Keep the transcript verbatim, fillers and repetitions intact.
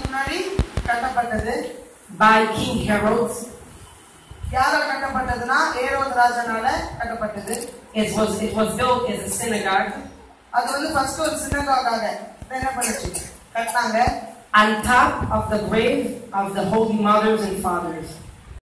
முன்னாடி கட்டப்பட்டது by King Herod. யாரால கட்டப்பட்டதுனா ஏரோது ராஜானால கட்டப்பட்டது. It was it was built as a synagogue. அது வந்து ஃபர்ஸ்ட் ஒரு சினகாகாக என்ன பண்ணுச்சு கட்டனாங்க on top of the grave of the holy mothers and fathers.